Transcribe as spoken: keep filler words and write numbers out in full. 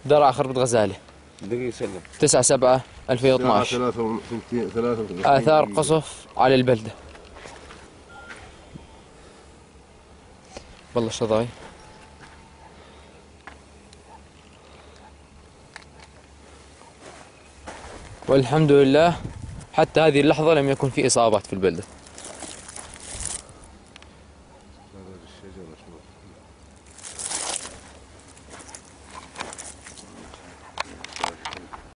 درعا خربة غزالة. دقيقة سلم. تسعة سبعة ألفين واثناعش. ثلاثة ثلاثة آثار قصف على البلدة. والله الشظاي. والحمد لله حتى هذه اللحظة لم يكن في إصابات في البلدة.